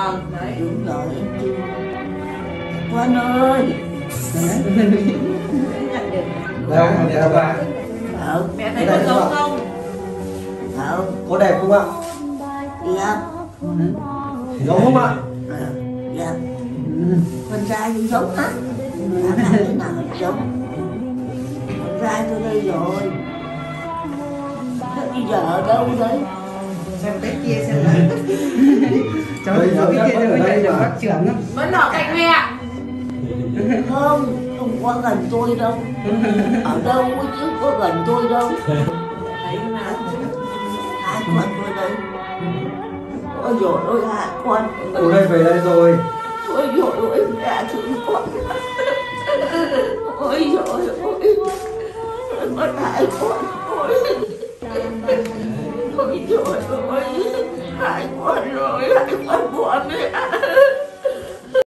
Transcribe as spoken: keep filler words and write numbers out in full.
Vâng, đấy. Đúng rồi, em chưa. Con ơi. Đâu mà đẹp à? Không. Mẹ thấy con giống không? Không. Có đẹp không ạ? Đẹp. Giống không ạ? Đẹp. Con trai cũng giống á. Làm lại thế nào giống. Con trai tôi đây rồi. Thế bây giờ ở đâu đấy? Xem cái kia xem nào. Cháu ở cái kia với lại được bác trưởng lắm. Vẫn ở cạnh mẹ. Không, không có gần tôi đâu. Ở đâu chứ có gần tôi đâu. Thấy mà. Hai con tôi đây. Ôi dồi ôi hai con. Ở đây về đây rồi. Ôi dồi ôi mẹ thương con. Ôi dồi ôi. Con hai con. Ôi. Ôi dồi ôi. Hai con rồi, hai con của mẹ.